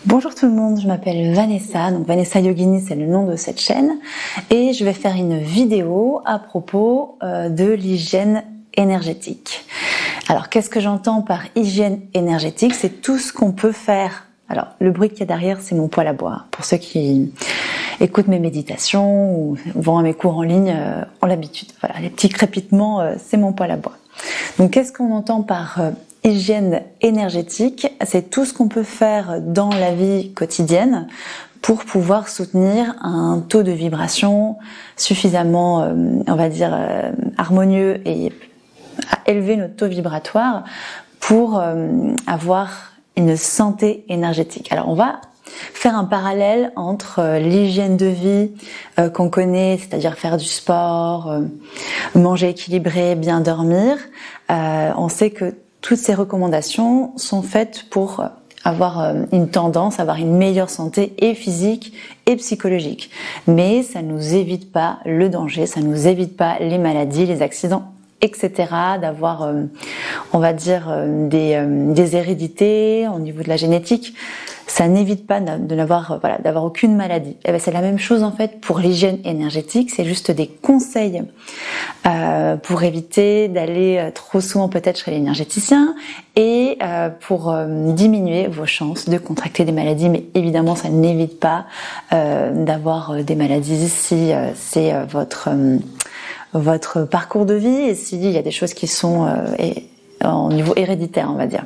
Bonjour tout le monde, je m'appelle Vanessa, donc Vanessa Yogini c'est le nom de cette chaîne et je vais faire une vidéo à propos de l'hygiène énergétique. Alors qu'est-ce que j'entends par hygiène énergétique? C'est tout ce qu'on peut faire. Alors le bruit qu'il y a derrière c'est mon poêle à bois. Pour ceux qui écoutent mes méditations ou vont à mes cours en ligne ont l'habitude. Voilà, les petits crépitements c'est mon poêle à bois. Donc qu'est-ce qu'on entend par hygiène énergétique? C'est tout ce qu'on peut faire dans la vie quotidienne pour pouvoir soutenir un taux de vibration suffisamment, on va dire, harmonieux et élever notre taux vibratoire pour avoir une santé énergétique. Alors on va faire un parallèle entre l'hygiène de vie qu'on connaît, c'est-à-dire faire du sport, manger équilibré, bien dormir. On sait que toutes ces recommandations sont faites pour avoir une tendance à avoir une meilleure santé et physique et psychologique. Mais ça nous évite pas le danger, ça nous évite pas les maladies, les accidents, etc. D'avoir, on va dire, des hérédités au niveau de la génétique. Ça n'évite pas de n'avoir, voilà, d'avoir aucune maladie. Et ben c'est la même chose en fait pour l'hygiène énergétique. C'est juste des conseils pour éviter d'aller trop souvent peut-être chez l'énergéticien et pour diminuer vos chances de contracter des maladies. Mais évidemment, ça n'évite pas d'avoir des maladies si c'est votre parcours de vie et s'il y a des choses qui sont au niveau héréditaire, on va dire.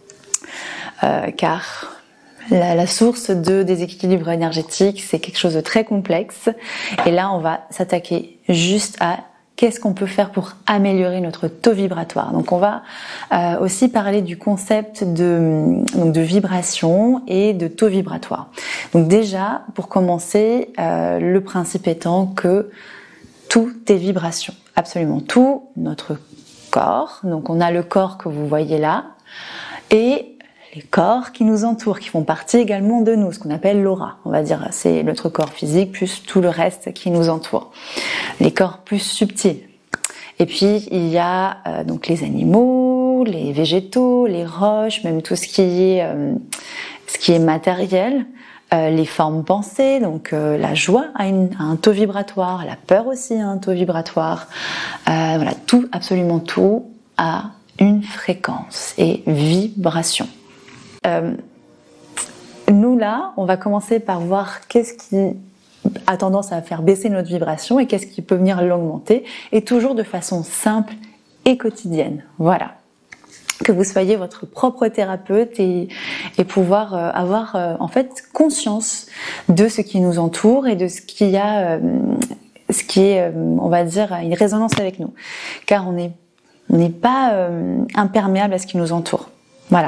Car la source de déséquilibre énergétique, c'est quelque chose de très complexe. Et là, on va s'attaquer juste à qu'est-ce qu'on peut faire pour améliorer notre taux vibratoire. Donc, on va aussi parler du concept de vibration et de taux vibratoire. Donc déjà, pour commencer, le principe étant que tout est vibration, absolument tout, notre corps. Donc, on a le corps que vous voyez là et les corps qui nous entourent, qui font partie également de nous, ce qu'on appelle l'aura. On va dire, c'est notre corps physique plus tout le reste qui nous entoure. Les corps plus subtils. Et puis, il y a donc les animaux, les végétaux, les roches, même tout ce qui est matériel. Les formes pensées, donc la joie a un taux vibratoire, la peur aussi a un taux vibratoire. Voilà, tout, absolument tout a une fréquence et vibration. Nous là, on va commencer par voir qu'est-ce qui a tendance à faire baisser notre vibration et qu'est-ce qui peut venir l'augmenter, et toujours de façon simple et quotidienne. Voilà. Que vous soyez votre propre thérapeute et pouvoir avoir en fait conscience de ce qui nous entoure et de ce qui est, on va dire, une résonance avec nous. Car on n'est pas imperméable à ce qui nous entoure. Voilà,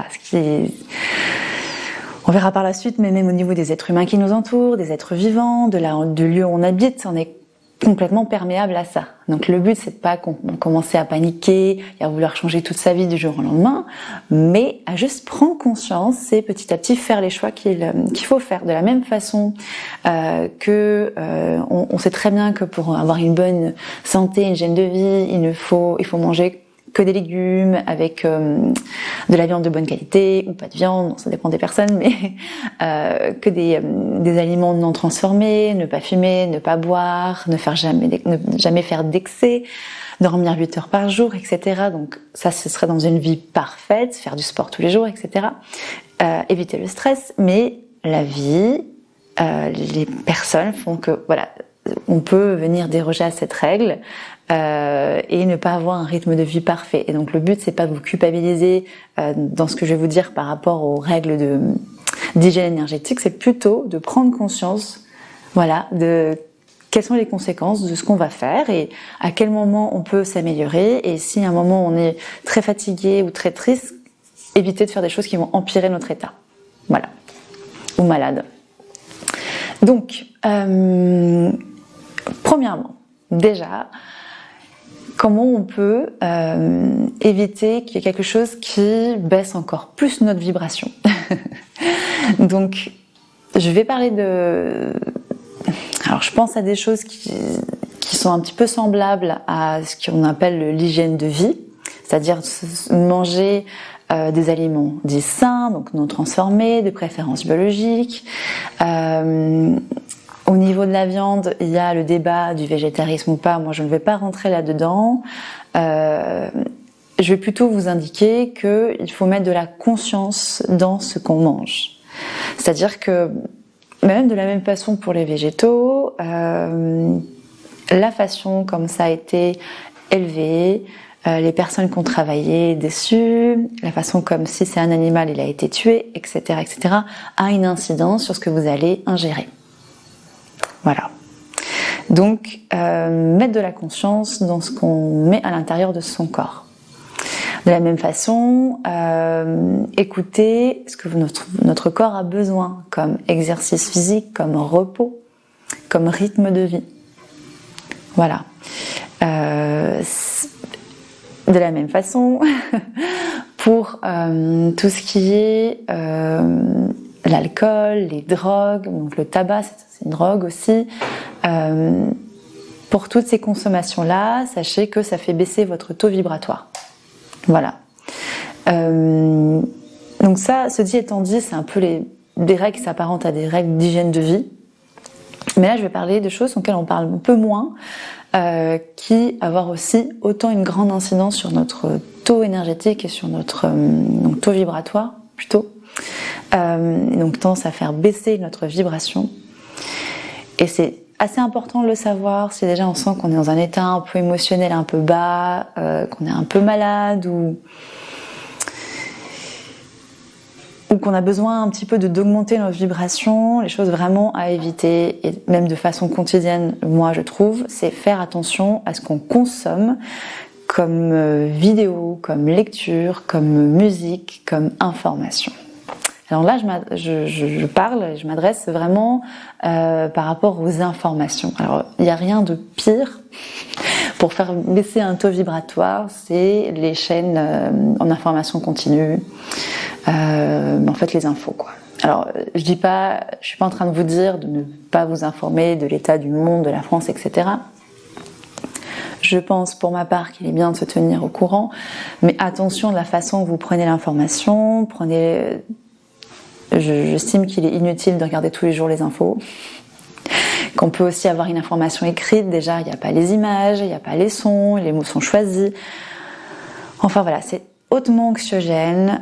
on verra par la suite, mais même au niveau des êtres humains qui nous entourent, des êtres vivants, du lieu où on habite, on est complètement perméable à ça. Donc le but, c'est de pas commencer à paniquer et à vouloir changer toute sa vie du jour au lendemain, mais à juste prendre conscience et petit à petit faire les choix qu'il faut faire. De la même façon que on sait très bien que pour avoir une bonne santé, une hygiène de vie, il faut manger que des légumes avec de la viande de bonne qualité ou pas de viande, ça dépend des personnes, mais que des aliments non transformés, ne pas fumer, ne pas boire, ne jamais faire d'excès, dormir 8 heures par jour, etc. Donc ça, ce serait dans une vie parfaite, faire du sport tous les jours, etc. Éviter le stress, mais la vie, les personnes font que, voilà, on peut venir déroger à cette règle et ne pas avoir un rythme de vie parfait. Et donc le but, c'est pas de vous culpabiliser dans ce que je vais vous dire par rapport aux règles d'hygiène énergétique, c'est plutôt de prendre conscience, voilà, de quelles sont les conséquences de ce qu'on va faire et à quel moment on peut s'améliorer. Et si à un moment on est très fatigué ou très triste, éviter de faire des choses qui vont empirer notre état. Voilà. Ou malade. Donc, premièrement, déjà, comment on peut éviter qu'il y ait quelque chose qui baisse encore plus notre vibration. Donc, je vais parler alors je pense à des choses qui sont un petit peu semblables à ce qu'on appelle l'hygiène de vie, c'est-à-dire manger des aliments dits sains, donc non transformés, de préférence biologique. Au niveau de la viande, il y a le débat du végétarisme ou pas. Moi, je ne vais pas rentrer là-dedans. Je vais plutôt vous indiquer qu'il faut mettre de la conscience dans ce qu'on mange. C'est-à-dire que, même de la même façon pour les végétaux, la façon comme ça a été élevé, les personnes qui ont travaillé dessus, la façon comme si c'est un animal, il a été tué, etc., etc., a une incidence sur ce que vous allez ingérer. Voilà. Donc, mettre de la conscience dans ce qu'on met à l'intérieur de son corps. De la même façon, écouter ce que notre corps a besoin comme exercice physique, comme repos, comme rythme de vie. Voilà. De la même façon, pour tout ce qui est l'alcool, les drogues, donc le tabac, c'est une drogue aussi. Pour toutes ces consommations-là, sachez que ça fait baisser votre taux vibratoire. Voilà. Donc ça, ceci étant dit, c'est un peu des règles qui s'apparentent à des règles d'hygiène de vie. Mais là, je vais parler de choses auxquelles on parle un peu moins, qui avoir aussi autant une grande incidence sur notre taux énergétique et sur notre taux vibratoire, plutôt. Donc tendance à faire baisser notre vibration. Et c'est assez important de le savoir si déjà on sent qu'on est dans un état un peu émotionnel un peu bas, qu'on est un peu malade ou qu'on a besoin un petit peu d'augmenter notre vibration. Les choses vraiment à éviter, et même de façon quotidienne, moi je trouve, c'est faire attention à ce qu'on consomme comme vidéo, comme lecture, comme musique, comme information. Alors là, je parle, je m'adresse vraiment par rapport aux informations. Alors, il n'y a rien de pire pour faire baisser un taux vibratoire, c'est les chaînes en information continue, en fait les infos, quoi. Alors, je suis pas en train de vous dire de ne pas vous informer de l'état du monde, de la France, etc. Je pense pour ma part qu'il est bien de se tenir au courant, mais attention de la façon que vous prenez l'information, J'estime qu'il est inutile de regarder tous les jours les infos, qu'on peut aussi avoir une information écrite, déjà il n'y a pas les images, il n'y a pas les sons, les mots sont choisis. Enfin voilà, c'est hautement anxiogène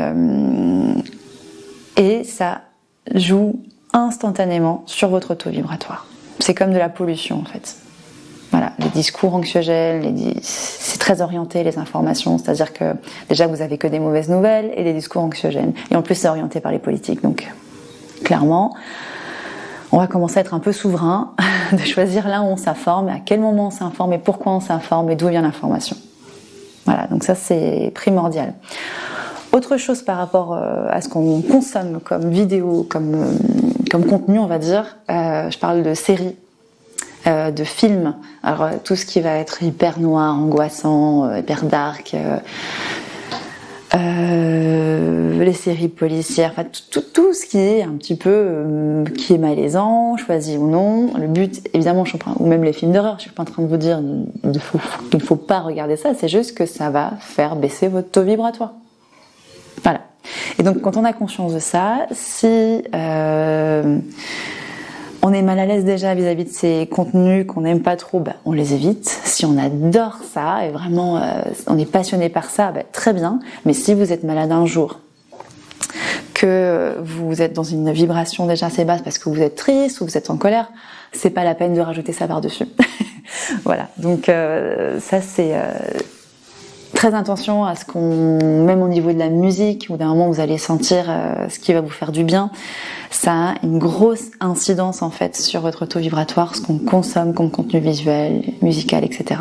et ça joue instantanément sur votre taux vibratoire. C'est comme de la pollution en fait. Voilà, les discours anxiogènes, c'est très orienté les informations, c'est-à-dire que déjà vous avez que des mauvaises nouvelles et des discours anxiogènes. Et en plus c'est orienté par les politiques, donc clairement, on va commencer à être un peu souverain de choisir là où on s'informe, à quel moment on s'informe et pourquoi on s'informe et d'où vient l'information. Voilà, donc ça c'est primordial. Autre chose par rapport à ce qu'on consomme comme vidéo, comme contenu on va dire, je parle de séries. De films, alors tout ce qui va être hyper noir, angoissant, hyper dark, les séries policières, enfin tout ce qui est un petit peu qui est malaisant, choisi ou non. Le but, évidemment, ou même les films d'horreur, je suis pas en train de vous dire qu'il ne faut pas regarder ça, c'est juste que ça va faire baisser votre taux vibratoire. Voilà. Et donc quand on a conscience de ça, si on est mal à l'aise déjà vis-à-vis de ces contenus qu'on n'aime pas trop, on les évite. Si on adore ça et vraiment on est passionné par ça, très bien. Mais si vous êtes malade un jour, que vous êtes dans une vibration déjà assez basse parce que vous êtes triste ou vous êtes en colère, c'est pas la peine de rajouter ça par-dessus. Voilà. Donc ça c'est très attention à ce même au niveau de la musique, où d'un moment vous allez sentir ce qui va vous faire du bien, ça a une grosse incidence en fait sur votre taux vibratoire, ce qu'on consomme comme contenu visuel, musical, etc.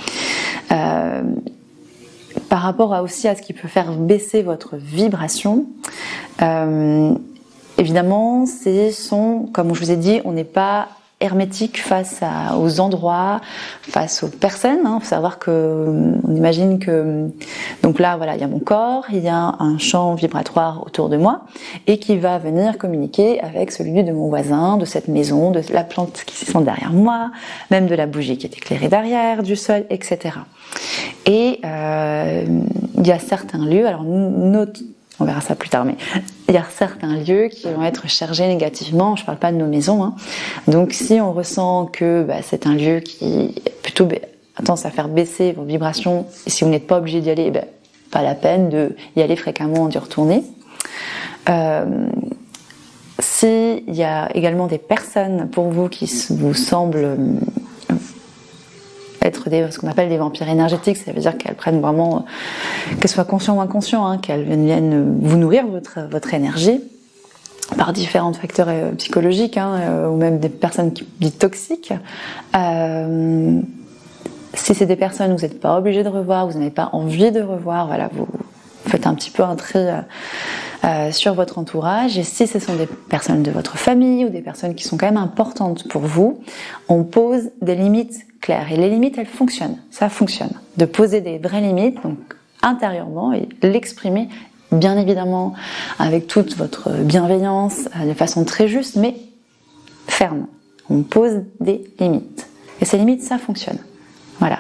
Par rapport aussi à ce qui peut faire baisser votre vibration, évidemment, comme je vous ai dit, on n'est pas hermétique face aux endroits, face aux personnes. Il faut savoir on imagine que donc là voilà, il y a mon corps, il y a un champ vibratoire autour de moi et qui va venir communiquer avec celui de mon voisin, de cette maison, de la plante qui se sent derrière moi, même de la bougie qui est éclairée derrière, du sol, etc. Et il il y a certains lieux, alors on verra ça plus tard, mais il y a certains lieux qui vont être chargés négativement. Je ne parle pas de nos maisons, hein. Donc si on ressent que c'est un lieu qui est plutôt tendance à faire baisser vos vibrations, et si vous n'êtes pas obligé d'y aller, pas la peine d'y aller fréquemment, d'y retourner. S'il y a également des personnes pour vous qui vous semblent être ce qu'on appelle des vampires énergétiques, ça veut dire qu'elles prennent vraiment, qu'elles soient conscientes ou inconscientes, hein, qu'elles viennent vous nourrir votre énergie par différents facteurs psychologiques, hein, ou même des personnes dites toxiques. Si c'est des personnes que vous n'êtes pas obligé de revoir, vous n'avez pas envie de revoir, voilà, vous faites un petit peu un tri sur votre entourage. Et si ce sont des personnes de votre famille ou des personnes qui sont quand même importantes pour vous, on pose des limites claires. Et les limites, elles fonctionnent. Ça fonctionne. De poser des vraies limites, donc intérieurement, et l'exprimer, bien évidemment, avec toute votre bienveillance, de façon très juste, mais ferme. On pose des limites. Et ces limites, ça fonctionne. Voilà.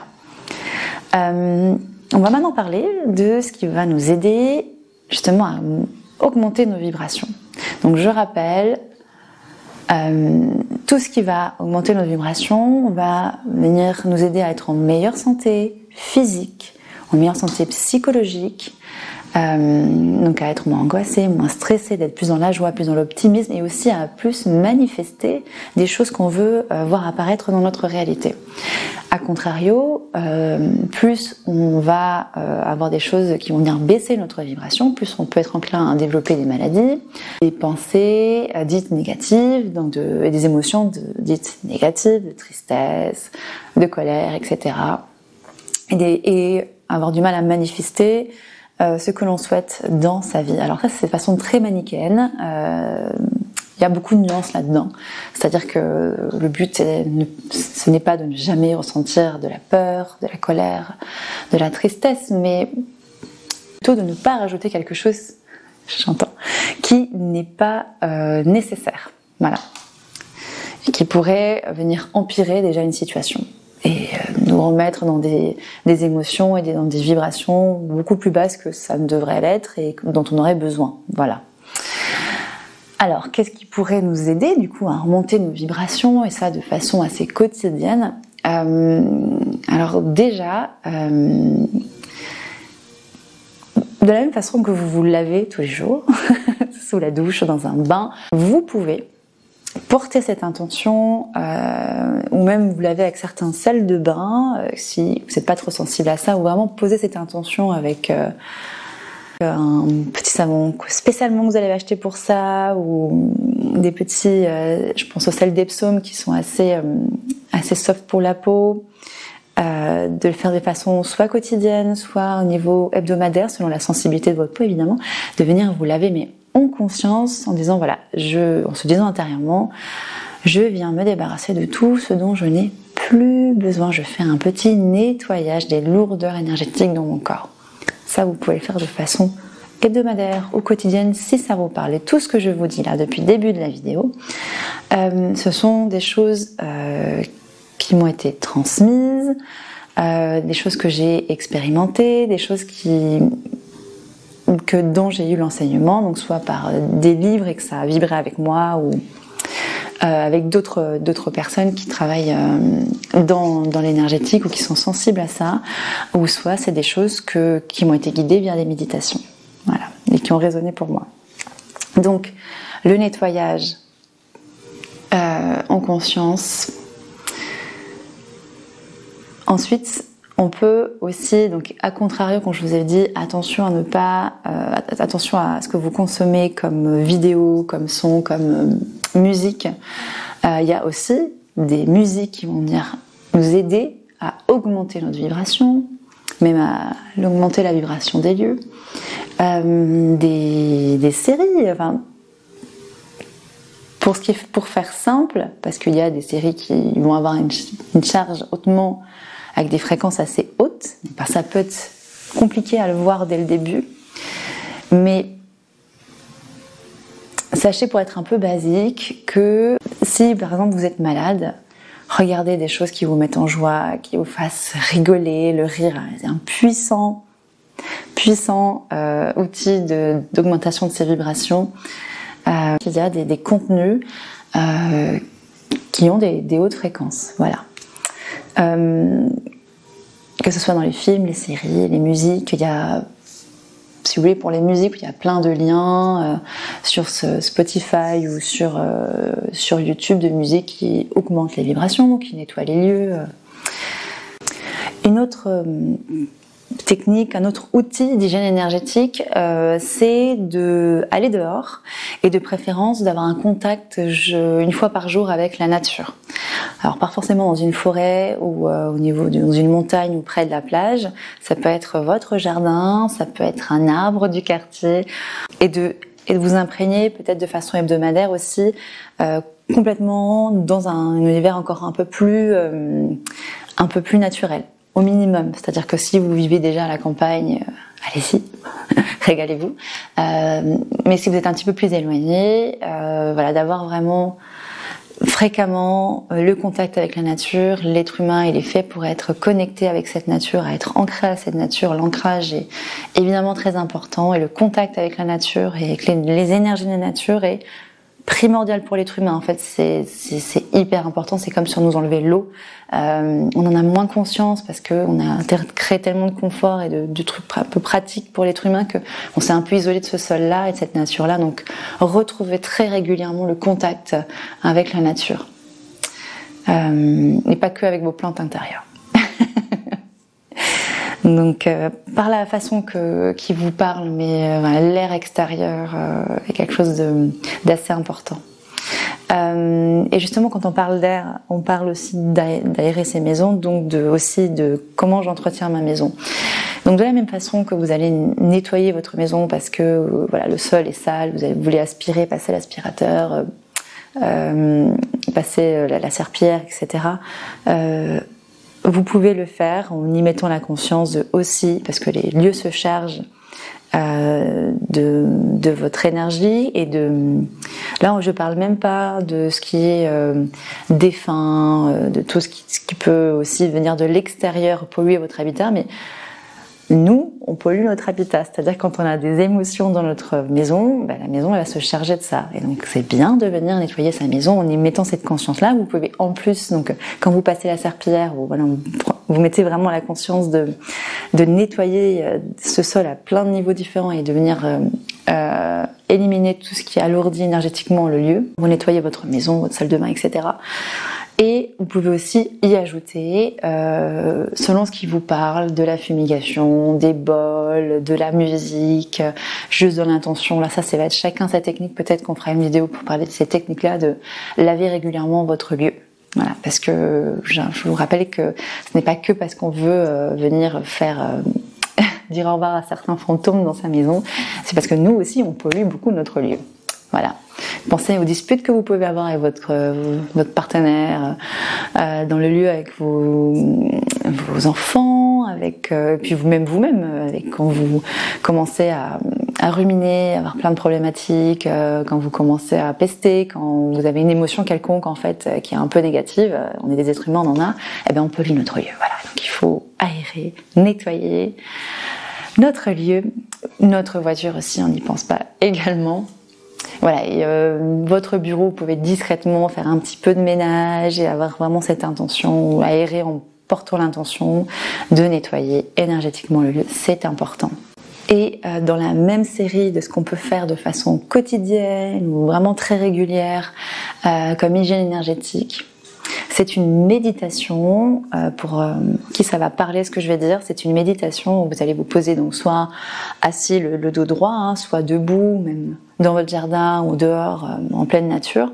On va maintenant parler de ce qui va nous aider justement à augmenter nos vibrations. Donc je rappelle, tout ce qui va augmenter nos vibrations va venir nous aider à être en meilleure santé physique, en meilleure santé psychologique, donc à être moins angoissé, moins stressé, d'être plus dans la joie, plus dans l'optimisme, et aussi à plus manifester des choses qu'on veut voir apparaître dans notre réalité. A contrario, plus on va avoir des choses qui vont venir baisser notre vibration, plus on peut être enclin à développer des maladies, des pensées dites négatives, donc et des émotions dites négatives, de tristesse, de colère, etc. Et avoir du mal à manifester ce que l'on souhaite dans sa vie. Alors ça, c'est de façon très manichéenne. Il y a beaucoup de nuances là-dedans. C'est-à-dire que le but, ce n'est pas de ne jamais ressentir de la peur, de la colère, de la tristesse, mais plutôt de ne pas rajouter quelque chose, j'entends, qui n'est pas nécessaire. Voilà. Et qui pourrait venir empirer déjà une situation. Et nous remettre dans des émotions et dans des vibrations beaucoup plus basses que ça ne devrait l'être et dont on aurait besoin. Voilà. Alors, qu'est-ce qui pourrait nous aider du coup à remonter nos vibrations, et ça de façon assez quotidienne? Alors déjà, de la même façon que vous vous lavez tous les jours, sous la douche, dans un bain, vous pouvez porter cette intention, ou même vous lavez avec certains sels de bain, si vous n'êtes pas trop sensible à ça, ou vraiment poser cette intention avec un petit savon spécialement que vous allez acheter pour ça, ou des petits, je pense aux sels d'Epsom qui sont assez soft pour la peau, de le faire de façon soit quotidienne, soit au niveau hebdomadaire, selon la sensibilité de votre peau évidemment, de venir vous laver mais en conscience, en disant voilà, en se disant intérieurement, je viens me débarrasser de tout ce dont je n'ai plus besoin. Je fais un petit nettoyage des lourdeurs énergétiques dans mon corps. Ça, vous pouvez le faire de façon hebdomadaire ou quotidienne si ça vous parle. Et tout ce que je vous dis là depuis le début de la vidéo, ce sont des choses qui m'ont été transmises, des choses que j'ai expérimentées, des choses dont j'ai eu l'enseignement, donc soit par des livres et que ça a vibré avec moi, ou avec d'autres personnes qui travaillent dans l'énergétique ou qui sont sensibles à ça, ou soit c'est des choses qui m'ont été guidées via des méditations, voilà, et qui ont résonné pour moi. Donc le nettoyage en conscience. Ensuite, on peut aussi, donc à contrario, quand je vous ai dit, attention attention à ce que vous consommez comme vidéo, comme son, comme musique. Il y a aussi des musiques qui vont venir nous aider à augmenter notre vibration, même à augmenter la vibration des lieux. Des séries, enfin, pour faire simple, parce qu'il y a des séries qui vont avoir une charge hautement avec des fréquences assez hautes. Ça peut être compliqué à le voir dès le début, mais sachez, pour être un peu basique, que si par exemple vous êtes malade, regardez des choses qui vous mettent en joie, qui vous fassent rigoler. Le rire est un puissant puissant outil d'augmentation de ses vibrations. Il y a des contenus qui ont des hautes fréquences, voilà. Que ce soit dans les films, les séries, les musiques, il y a, si vous voulez, pour les musiques, il y a plein de liens sur Spotify ou sur YouTube de musique qui augmentent les vibrations, qui nettoient les lieux. Une autre technique, un autre outil d'hygiène énergétique, c'est d'aller dehors et de préférence d'avoir un contact une fois par jour avec la nature. Alors pas forcément dans une forêt ou dans une montagne ou près de la plage, ça peut être votre jardin, ça peut être un arbre du quartier, et de vous imprégner peut-être de façon hebdomadaire aussi, complètement dans un univers encore un peu plus naturel. Au minimum, c'est-à-dire que si vous vivez déjà à la campagne, allez-y, régalez-vous. Mais si vous êtes un petit peu plus éloigné, voilà, d'avoir vraiment fréquemment le contact avec la nature. L'être humain, il est fait pour être connecté avec cette nature, à être ancré à cette nature. L'ancrage est évidemment très important, et le contact avec la nature et avec les énergies de la nature est primordial pour l'être humain. En fait, c'est hyper important. C'est comme si on nous enlevait l'eau. On en a moins conscience parce qu'on a créé tellement de confort et de trucs un peu pratiques pour l'être humain qu'on s'est un peu isolé de ce sol-là et de cette nature-là. Donc, retrouver très régulièrement le contact avec la nature. Et pas que avec vos plantes intérieures. Donc, par la façon qui vous parle, mais l'air extérieur est quelque chose d'assez important. Et justement, quand on parle d'air, on parle aussi d'aérer ses maisons, donc aussi de comment j'entretiens ma maison. Donc, de la même façon que vous allez nettoyer votre maison parce que voilà, le sol est sale, vous voulez aspirer, passer l'aspirateur, passer la serpillière, etc. Vous pouvez le faire en y mettant la conscience aussi, parce que les lieux se chargent de votre énergie et là je parle même pas de ce qui est défunt, de tout ce qui peut aussi venir de l'extérieur polluer votre habitat, mais nous, on pollue notre habitat, c'est-à-dire quand on a des émotions dans notre maison, la maison elle va se charger de ça. Et donc c'est bien de venir nettoyer sa maison en y mettant cette conscience-là. Vous pouvez en plus, donc quand vous passez la serpillière, vous mettez vraiment la conscience de nettoyer ce sol à plein de niveaux différents et de venir éliminer tout ce qui alourdit énergétiquement le lieu. Vous nettoyez votre maison, votre salle de bain, etc. Et vous pouvez aussi y ajouter, selon ce qui vous parle, de la fumigation, des bols, de la musique, juste de l'intention. Là, ça va être chacun sa technique. Peut-être qu'on fera une vidéo pour parler de ces techniques-là, de laver régulièrement votre lieu. Voilà, parce que je vous rappelle que ce n'est pas que parce qu'on veut venir faire dire au revoir à certains fantômes dans sa maison, c'est parce que nous aussi, on pollue beaucoup notre lieu. Voilà. Pensez aux disputes que vous pouvez avoir avec votre partenaire, dans le lieu avec vos enfants, puis vous-même, quand vous commencez à ruminer, à avoir plein de problématiques, quand vous commencez à pester, quand vous avez une émotion quelconque en fait qui est un peu négative, on est des êtres humains, on en a, on pollue notre lieu. Voilà, donc il faut aérer, nettoyer notre lieu, notre voiture aussi, on n'y pense pas également. Voilà, et votre bureau, vous pouvez discrètement faire un petit peu de ménage et avoir vraiment cette intention, ou aérer en portant l'intention de nettoyer énergétiquement le lieu, c'est important. Et dans la même série de ce qu'on peut faire de façon quotidienne ou vraiment très régulière, comme hygiène énergétique, c'est une méditation pour qui ça va parler ce que je vais dire. C'est une méditation où vous allez vous poser donc soit assis le dos droit, soit debout, même dans votre jardin ou dehors en pleine nature,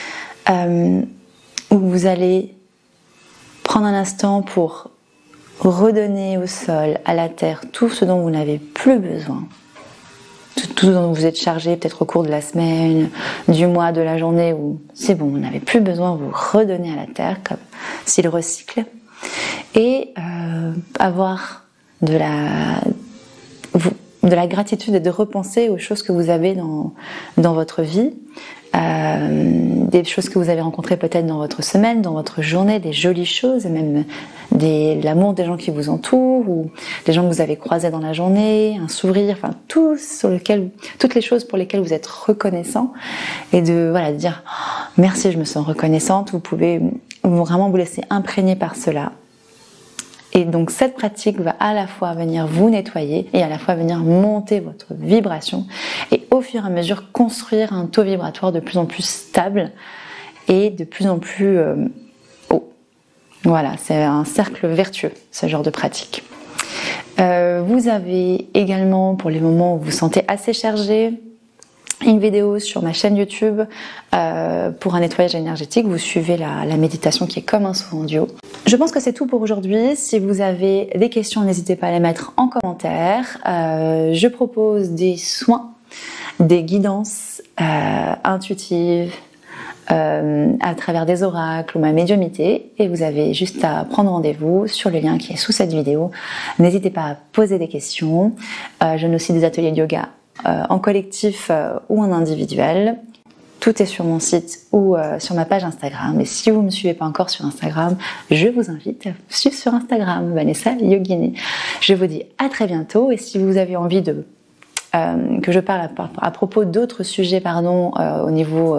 où vous allez prendre un instant pour redonner au sol, à la terre, tout ce dont vous n'avez plus besoin. Tout ce dont vous êtes chargé, peut-être au cours de la semaine, du mois, de la journée, où c'est bon, vous n'avez plus besoin, vous redonnez à la terre, comme s'il recycle. Et avoir de la gratitude et de repenser aux choses que vous avez dans votre vie, des choses que vous avez rencontrées peut-être dans votre semaine, dans votre journée, des jolies choses, et même l'amour des gens qui vous entourent, ou des gens que vous avez croisés dans la journée, un sourire, enfin toutes les choses pour lesquelles vous êtes reconnaissant, et de dire oh, merci, je me sens reconnaissante. Vous pouvez vraiment vous laisser imprégner par cela. Et donc cette pratique va à la fois venir vous nettoyer et à la fois venir monter votre vibration et au fur et à mesure construire un taux vibratoire de plus en plus stable et de plus en plus haut. Voilà, c'est un cercle vertueux, ce genre de pratique. Vous avez également, pour les moments où vous vous sentez assez chargé, une vidéo sur ma chaîne YouTube pour un nettoyage énergétique. Vous suivez la méditation qui est comme un soin en duo. Je pense que c'est tout pour aujourd'hui. Si vous avez des questions, n'hésitez pas à les mettre en commentaire. Je propose des soins, des guidances intuitives à travers des oracles ou ma médiumnité, et vous avez juste à prendre rendez-vous sur le lien qui est sous cette vidéo. N'hésitez pas à poser des questions. Je donne aussi des ateliers de yoga en collectif ou en individuel. Tout est sur mon site ou sur ma page Instagram. Et si vous ne me suivez pas encore sur Instagram, je vous invite à me suivre sur Instagram, Vanessa Yogini. Je vous dis à très bientôt. Et si vous avez envie que je parle à propos d'autres sujets au niveau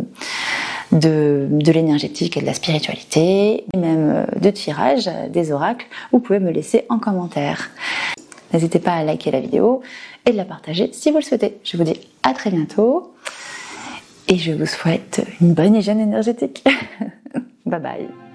de l'énergétique et de la spiritualité, et même de tirage des oracles, vous pouvez me laisser en commentaire. N'hésitez pas à liker la vidéo et de la partager si vous le souhaitez. Je vous dis à très bientôt et je vous souhaite une bonne hygiène énergétique. Bye bye.